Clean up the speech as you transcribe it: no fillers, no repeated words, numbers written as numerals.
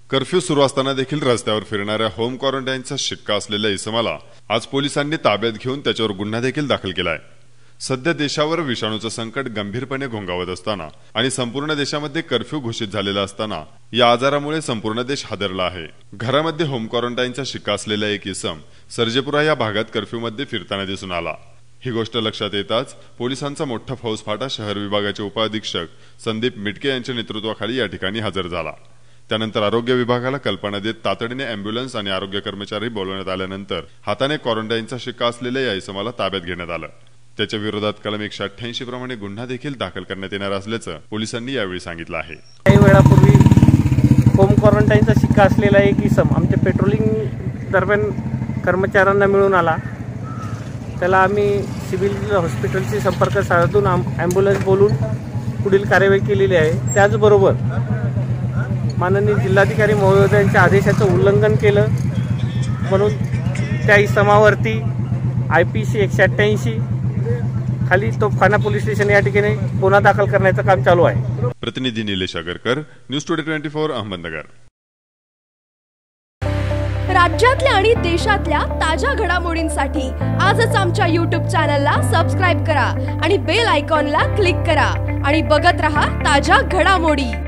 Curfew सुरू असताना देखील रस्त्यावर फिरणाऱ्या होम क्वारंटाईनचा शिक्का असलेल्या इसमाला आज पोलिसांनी ताब्यात घेऊन त्याच्यावर गुन्हा देखील दाखल केलाय। सध्या देशावर विषाणूचं संकट गंभीरपणे घोंगावत असताना आणि संपूर्ण देशामध्ये कर्फ्यू घोषित झालेला असताना या आजारामुळे संपूर्ण देश हादरला आहे। घरामध्ये होम क्वारंटाईनचा शिक्का असलेला एक इसम सर्जेपुरा या भागात कर्फ्यूमध्ये फिरताना दिसून आला। ही गोष्ट लक्षात येताच पोलिसांचा मोठा फौजफाटा शहर विभागाचे उपअधीक्षक संदीप मिटके यांच्या नेतृत्वाखाली या ठिकाणी हजर झाला। त्यानंतर आरोग्य विभागाला कल्पना देत तातडीने अँब्युलन्स आणि आरोग्य कर्मचारी बोलवण्यात आल्यानंतर हाताने क्वारंटाईनचा शिक्का असलेल्या या इसमाला ताब्यात घेण्यात आलं। त्याच्या विरोधात कलम 188 प्रमाणे गुन्हा देखील दाखल करण्यात येणार असल्याचं पोलिसांनी यावेळी सांगितलं आहे। काही वेळापूर्वी होम क्वारंटाईनचा शिक्का असलेला एक इसम आमच्या पेट्रोलिंग दरम्यान कर्मचाऱ्यांना मिळून आला। त्याला आम्ही सिव्हिल हॉस्पिटलशी संपर्क साधून अँब्युलन्स बोलून पुढील कार्यवाही केलेली आहे। त्याचबरोबर माननीय जिल्हाधिकारी महोदयांच्या आदेशाचं उल्लंघन केलं म्हणून त्या इसमावरती IPC 188 खाली तोफखाना पोलीस स्टेशन या ठिकाणी गुन्हा दाखल करण्याचं काम चालू आहे। प्रतिनिधी निलेश आगरकर, न्यूज टुडे 24 अहमदनगर। राज्यातल्या आणि देशातल्या ताज्या घडामोडींसाठी आजच आमच्या YouTube चॅनलला सबस्क्राइब करा आणि बेल आयकॉनला क्लिक करा आणि बघत रहा ताज्या घडामोडी।